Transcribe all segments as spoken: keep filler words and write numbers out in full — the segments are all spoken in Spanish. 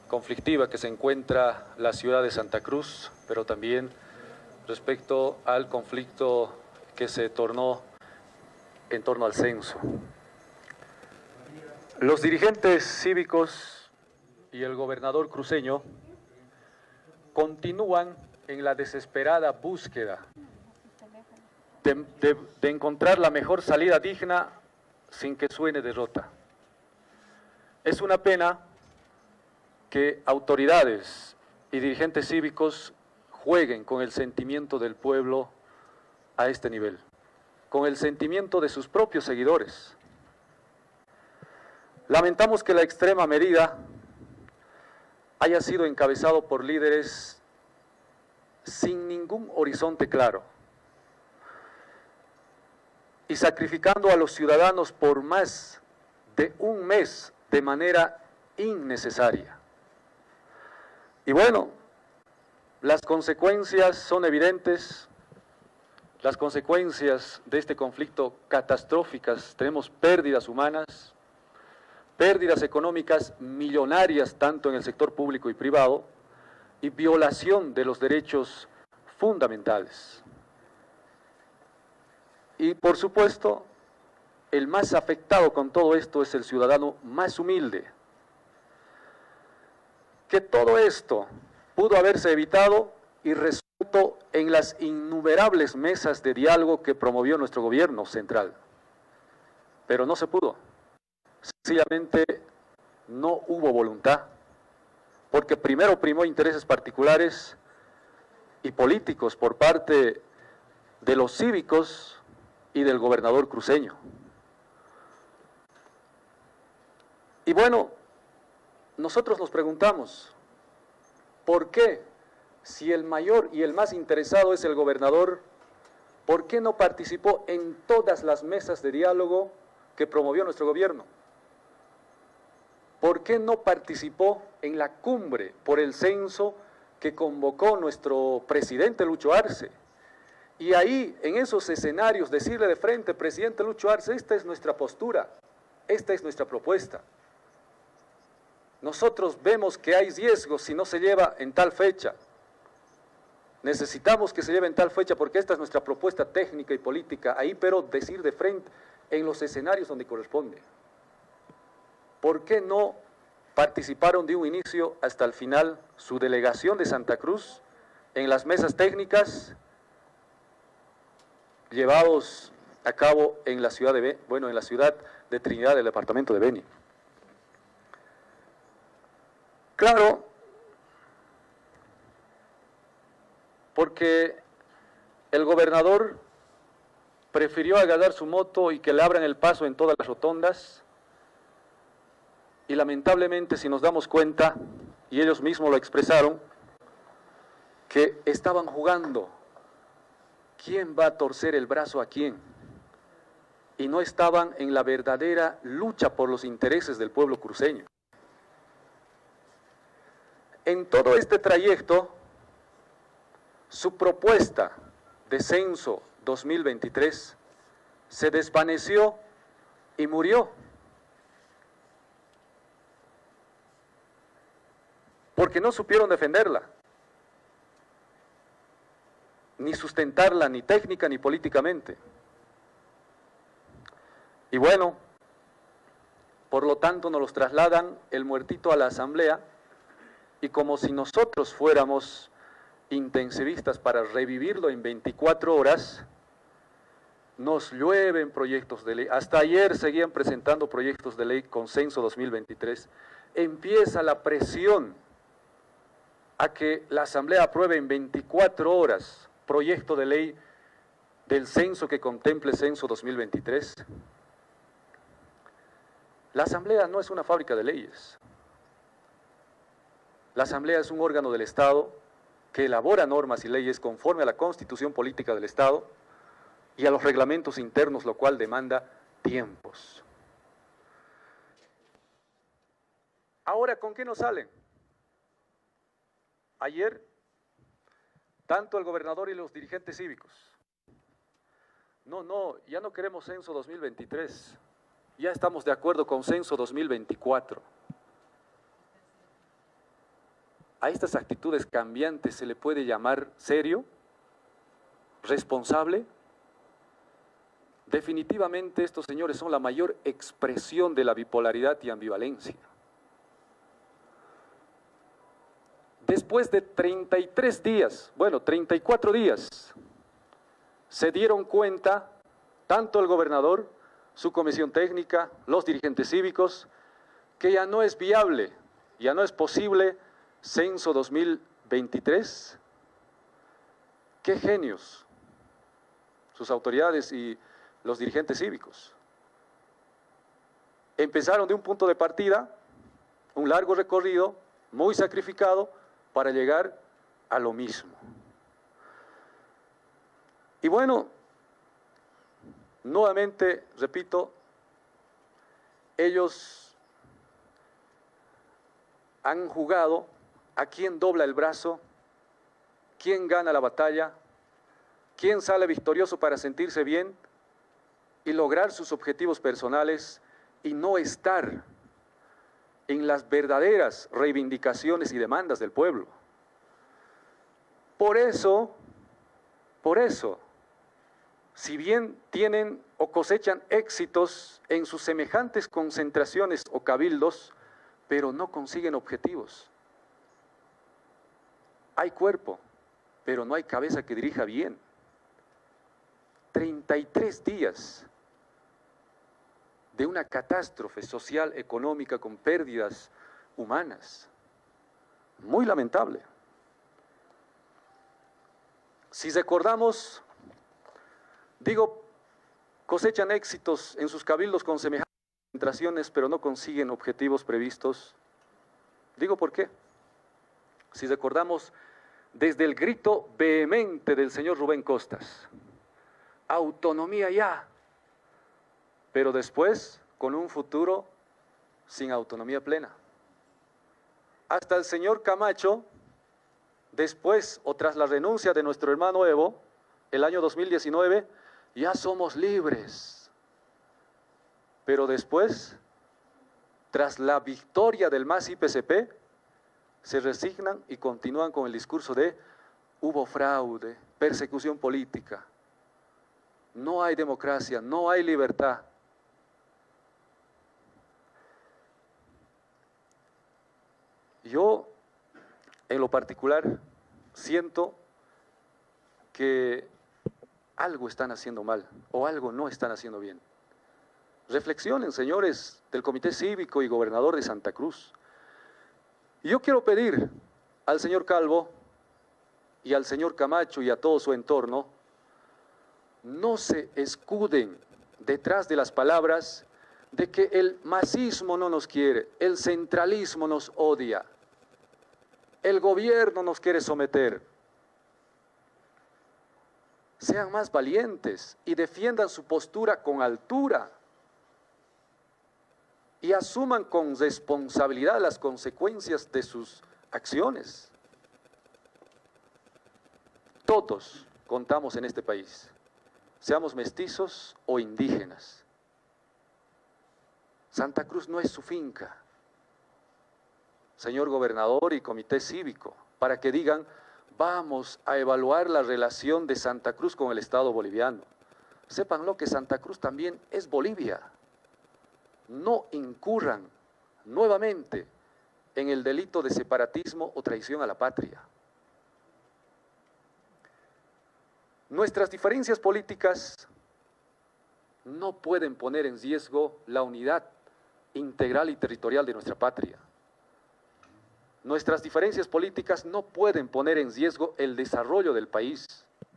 conflictiva que se encuentra la ciudad de Santa Cruz, pero también respecto al conflicto que se tornó en torno al censo. Los dirigentes cívicos y el gobernador cruceño continúan en la desesperada búsqueda de, de, de encontrar la mejor salida digna sin que suene derrota. Es una pena que autoridades y dirigentes cívicos jueguen con el sentimiento del pueblo a este nivel, con el sentimiento de sus propios seguidores. Lamentamos que la extrema medida haya sido encabezado por líderes sin ningún horizonte claro y sacrificando a los ciudadanos por más de un mes de manera innecesaria. Y bueno, las consecuencias son evidentes, las consecuencias de este conflicto catastróficas, tenemos pérdidas humanas, pérdidas económicas millonarias tanto en el sector público y privado y violación de los derechos fundamentales. Y por supuesto, el más afectado con todo esto es el ciudadano más humilde. Que todo esto pudo haberse evitado y resuelto en las innumerables mesas de diálogo que promovió nuestro gobierno central. Pero no se pudo. Sencillamente no hubo voluntad, porque primero primó intereses particulares y políticos por parte de los cívicos y del gobernador cruceño. Y bueno, nosotros nos preguntamos, ¿por qué, si el mayor y el más interesado es el gobernador, por qué no participó en todas las mesas de diálogo que promovió nuestro gobierno? ¿Por qué no participó en la cumbre por el censo que convocó nuestro presidente Lucho Arce? Y ahí, en esos escenarios, decirle de frente, presidente Lucho Arce, esta es nuestra postura, esta es nuestra propuesta. Nosotros vemos que hay riesgos si no se lleva en tal fecha. Necesitamos que se lleve en tal fecha porque esta es nuestra propuesta técnica y política. Ahí, pero decir de frente en los escenarios donde corresponde. ¿Por qué no participaron de un inicio hasta el final su delegación de Santa Cruz en las mesas técnicas llevados a cabo en la ciudad de, bueno, en la ciudad de Trinidad del departamento de Beni? Claro, porque el gobernador prefirió agarrar su moto y que le abran el paso en todas las rotondas. Y lamentablemente, si nos damos cuenta, y ellos mismos lo expresaron, que estaban jugando quién va a torcer el brazo a quién, y no estaban en la verdadera lucha por los intereses del pueblo cruceño. En todo este trayecto, su propuesta de censo dos mil veintitrés se desvaneció y murió. Porque no supieron defenderla, ni sustentarla, ni técnica, ni políticamente. Y bueno, por lo tanto nos los trasladan el muertito a la asamblea, y como si nosotros fuéramos intensivistas para revivirlo en veinticuatro horas, nos llueven proyectos de ley. Hasta ayer seguían presentando proyectos de ley con censo dos mil veintitrés. Empieza la presión a que la Asamblea apruebe en veinticuatro horas proyecto de ley del censo que contemple censo dos mil veintitrés. La Asamblea no es una fábrica de leyes. La Asamblea es un órgano del Estado que elabora normas y leyes conforme a la Constitución Política del Estado y a los reglamentos internos, lo cual demanda tiempos. Ahora, ¿con qué nos salen? Ayer, tanto el gobernador y los dirigentes cívicos, no, no, ya no queremos censo dos mil veintitrés, ya estamos de acuerdo con censo dos mil veinticuatro. ¿A estas actitudes cambiantes se le puede llamar serio? ¿Responsable? Definitivamente estos señores son la mayor expresión de la bipolaridad y ambivalencia. Después de treinta y tres días, bueno, treinta y cuatro días, se dieron cuenta, tanto el gobernador, su comisión técnica, los dirigentes cívicos, que ya no es viable, ya no es posible censo dos mil veintitrés. ¡Qué genios! Sus autoridades y los dirigentes cívicos. Empezaron de un punto de partida, un largo recorrido, muy sacrificado, para llegar a lo mismo. Y bueno, nuevamente, repito, ellos han jugado a quién dobla el brazo, quién gana la batalla, quién sale victorioso para sentirse bien y lograr sus objetivos personales y no estar en las verdaderas reivindicaciones y demandas del pueblo. Por eso, por eso, si bien tienen o cosechan éxitos en sus semejantes concentraciones o cabildos, pero no consiguen objetivos. Hay cuerpo, pero no hay cabeza que dirija bien. treinta y tres días de una catástrofe social, económica, con pérdidas humanas. Muy lamentable. Si recordamos, digo, cosechan éxitos en sus cabildos con semejantes concentraciones, pero no consiguen objetivos previstos. Digo, ¿por qué? Si recordamos, desde el grito vehemente del señor Rubén Costas, autonomía ya, pero después con un futuro sin autonomía plena. Hasta el señor Camacho, después o tras la renuncia de nuestro hermano Evo, el año dos mil diecinueve, ya somos libres. Pero después, tras la victoria del M A S I P C P, se resignan y continúan con el discurso de hubo fraude, persecución política, no hay democracia, no hay libertad. Yo, en lo particular, siento que algo están haciendo mal o algo no están haciendo bien. Reflexionen, señores del Comité Cívico y Gobernador de Santa Cruz. Y yo quiero pedir al señor Calvo y al señor Camacho y a todo su entorno, no se escuden detrás de las palabras de que el masismo no nos quiere, el centralismo nos odia, el gobierno nos quiere someter. Sean más valientes y defiendan su postura con altura y asuman con responsabilidad las consecuencias de sus acciones. Todos contamos en este país, seamos mestizos o indígenas. Santa Cruz no es su finca, señor gobernador y comité cívico, para que digan, vamos a evaluar la relación de Santa Cruz con el Estado boliviano. Sépanlo que Santa Cruz también es Bolivia. No incurran nuevamente en el delito de separatismo o traición a la patria. Nuestras diferencias políticas no pueden poner en riesgo la unidad integral y territorial de nuestra patria. Nuestras diferencias políticas no pueden poner en riesgo el desarrollo del país.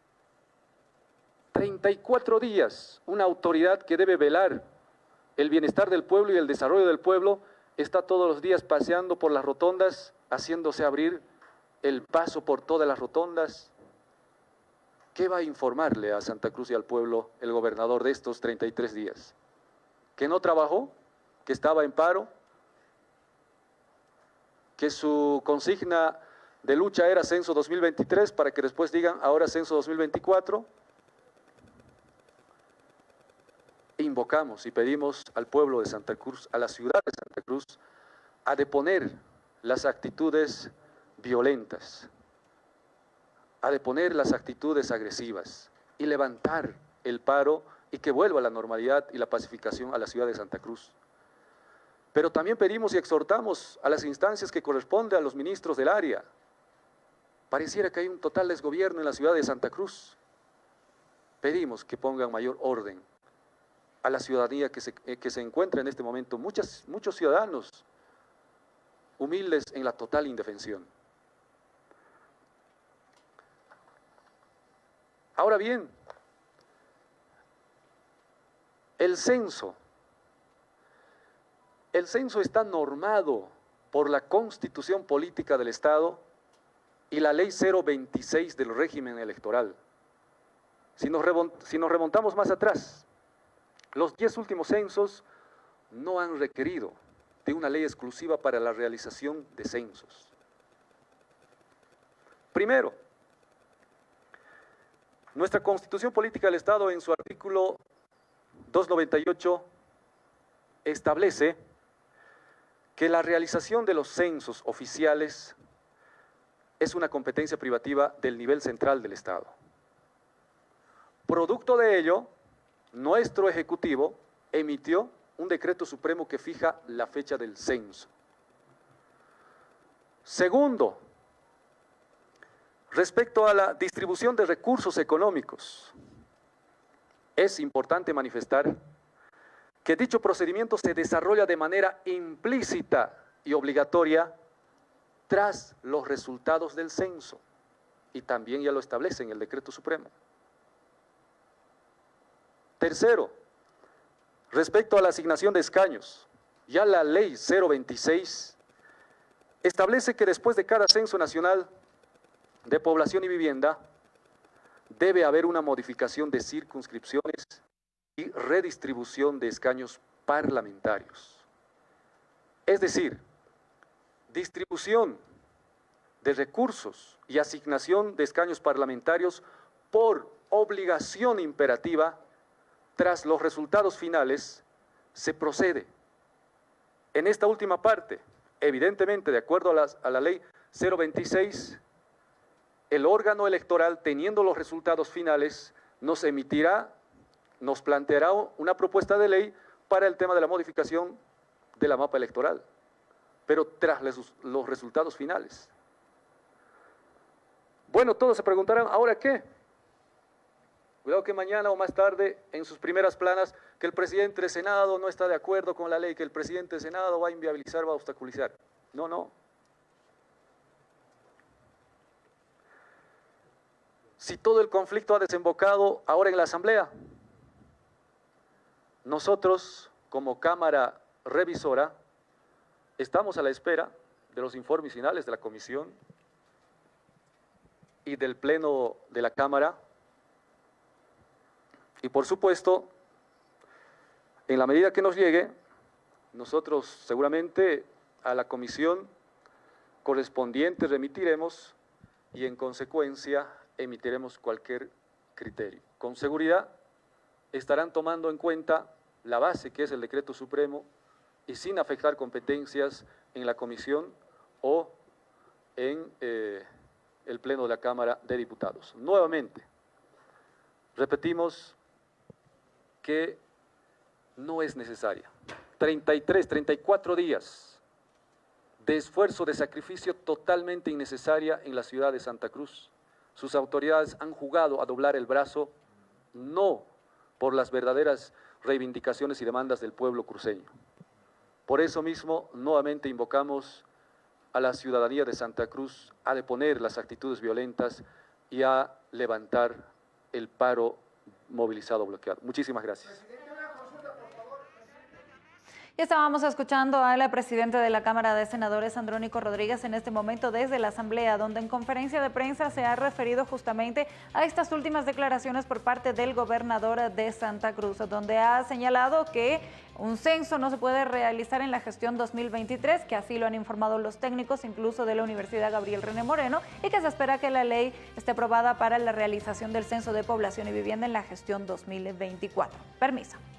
treinta y cuatro días, una autoridad que debe velar el bienestar del pueblo y el desarrollo del pueblo, está todos los días paseando por las rotondas, haciéndose abrir el paso por todas las rotondas. ¿Qué va a informarle a Santa Cruz y al pueblo el gobernador de estos treinta y tres días? ¿Que no trabajó? ¿Que estaba en paro? ¿Que su consigna de lucha era censo dos mil veintitrés para que después digan ahora censo dos mil veinticuatro? Invocamos y pedimos al pueblo de Santa Cruz, a la ciudad de Santa Cruz, a deponer las actitudes violentas, a deponer las actitudes agresivas y levantar el paro y que vuelva la normalidad y la pacificación a la ciudad de Santa Cruz. Pero también pedimos y exhortamos a las instancias que corresponden a los ministros del área. Pareciera que hay un total desgobierno en la ciudad de Santa Cruz. Pedimos que pongan mayor orden a la ciudadanía que se, eh, que se encuentra en este momento, muchas, muchos ciudadanos humildes en la total indefensión. Ahora bien, el censo, el censo está normado por la Constitución Política del Estado y la Ley cero veintiséis del régimen electoral. Si nos, si nos remontamos más atrás, los diez últimos censos no han requerido de una ley exclusiva para la realización de censos. Primero, nuestra Constitución Política del Estado en su artículo doscientos noventa y ocho establece que la realización de los censos oficiales es una competencia privativa del nivel central del Estado. Producto de ello, nuestro Ejecutivo emitió un decreto supremo que fija la fecha del censo. Segundo, respecto a la distribución de recursos económicos, es importante manifestar que dicho procedimiento se desarrolla de manera implícita y obligatoria tras los resultados del censo, y también ya lo establece en el decreto supremo. Tercero, respecto a la asignación de escaños, ya la ley cero veintiséis establece que después de cada censo nacional de población y vivienda, debe haber una modificación de circunscripciones y redistribución de escaños parlamentarios. Es decir, distribución de recursos y asignación de escaños parlamentarios por obligación imperativa. Tras los resultados finales, se procede. En esta última parte, evidentemente, de acuerdo a, las, a la ley cero veintiséis, el órgano electoral, teniendo los resultados finales, nos emitirá, nos planteará una propuesta de ley para el tema de la modificación de la mapa electoral, pero tras los, los resultados finales. Bueno, todos se preguntarán, ¿ahora qué? Cuidado que mañana o más tarde, en sus primeras planas, que el presidente del Senado no está de acuerdo con la ley, que el presidente del Senado va a inviabilizar, va a obstaculizar. No, no. Si todo el conflicto ha desembocado ahora en la Asamblea, nosotros, como Cámara Revisora, estamos a la espera de los informes finales de la Comisión y del Pleno de la Cámara. Y por supuesto, en la medida que nos llegue, nosotros seguramente a la comisión correspondiente remitiremos y en consecuencia emitiremos cualquier criterio. Con seguridad estarán tomando en cuenta la base que es el decreto supremo y sin afectar competencias en la comisión o en eh, el Pleno de la Cámara de Diputados. Nuevamente, repetimos que no es necesaria. treinta y tres, treinta y cuatro días de esfuerzo, de sacrificio totalmente innecesaria en la ciudad de Santa Cruz. Sus autoridades han jugado a doblar el brazo, no por las verdaderas reivindicaciones y demandas del pueblo cruceño. Por eso mismo, nuevamente invocamos a la ciudadanía de Santa Cruz a deponer las actitudes violentas y a levantar el paro movilizado, bloqueado. Muchísimas gracias. Ya estábamos escuchando al presidente de la Cámara de Senadores, Andrónico Rodríguez, en este momento desde la Asamblea, donde en conferencia de prensa se ha referido justamente a estas últimas declaraciones por parte del gobernador de Santa Cruz, donde ha señalado que un censo no se puede realizar en la gestión dos mil veintitrés, que así lo han informado los técnicos, incluso de la Universidad Gabriel René Moreno, y que se espera que la ley esté aprobada para la realización del censo de población y vivienda en la gestión dos mil veinticuatro. Permiso.